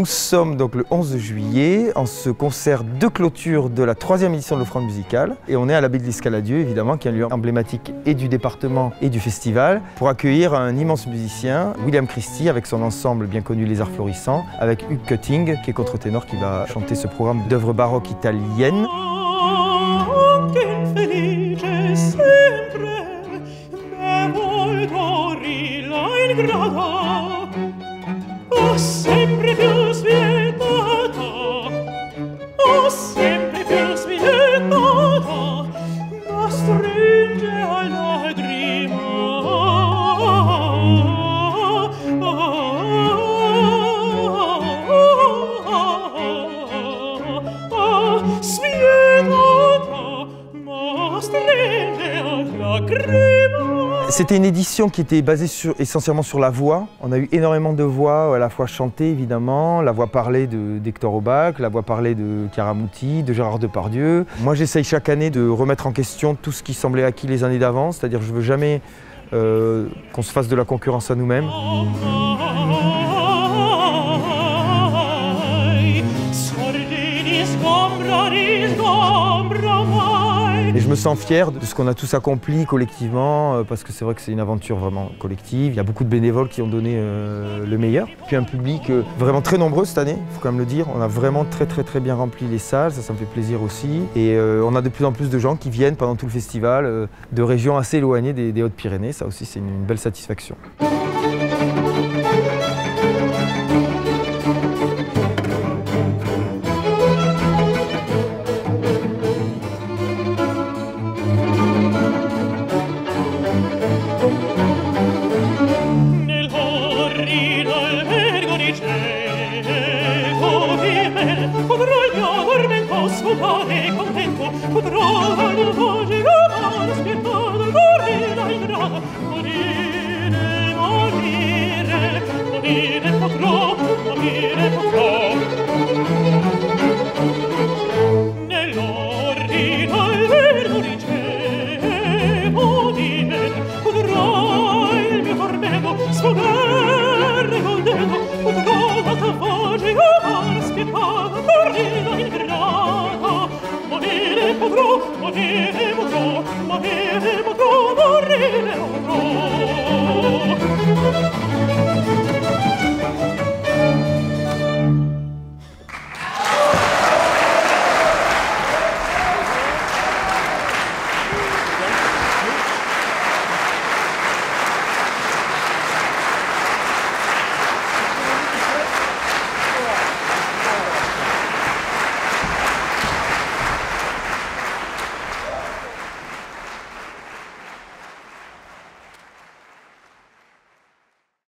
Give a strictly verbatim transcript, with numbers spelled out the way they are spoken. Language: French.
Nous sommes donc le onze juillet en ce concert de clôture de la troisième édition de l'Offrande musicale et on est à l'abbaye de l'Escaladieu évidemment qui est un lieu emblématique et du département et du festival pour accueillir un immense musicien, William Christie avec son ensemble bien connu Les Arts Florissants, avec Hugues Cutting qui est contre-ténor qui va chanter ce programme d'œuvres baroques italiennes. Oh, sempre più spietata, oh, sempre più spietata, ma stringe a lagrima. Spietata, ma stringe a lagrima. C'était une édition qui était basée sur, essentiellement sur la voix. On a eu énormément de voix, à la fois chantées évidemment, la voix parlée d'Hector Aubac, la voix parlée de Caramouti, de Gérard Depardieu. Moi j'essaye chaque année de remettre en question tout ce qui semblait acquis les années d'avant, c'est-à-dire je ne veux jamais euh, qu'on se fasse de la concurrence à nous-mêmes. Et je me sens fier de ce qu'on a tous accompli collectivement, parce que c'est vrai que c'est une aventure vraiment collective. Il y a beaucoup de bénévoles qui ont donné euh, le meilleur. Puis un public euh, vraiment très nombreux cette année, il faut quand même le dire. On a vraiment très très très bien rempli les salles, ça, ça me fait plaisir aussi. Et euh, on a de plus en plus de gens qui viennent pendant tout le festival euh, de régions assez éloignées des, des Hautes-Pyrénées. Ça aussi c'est une, une belle satisfaction. Potrò il mio tormento scopare contento, potrò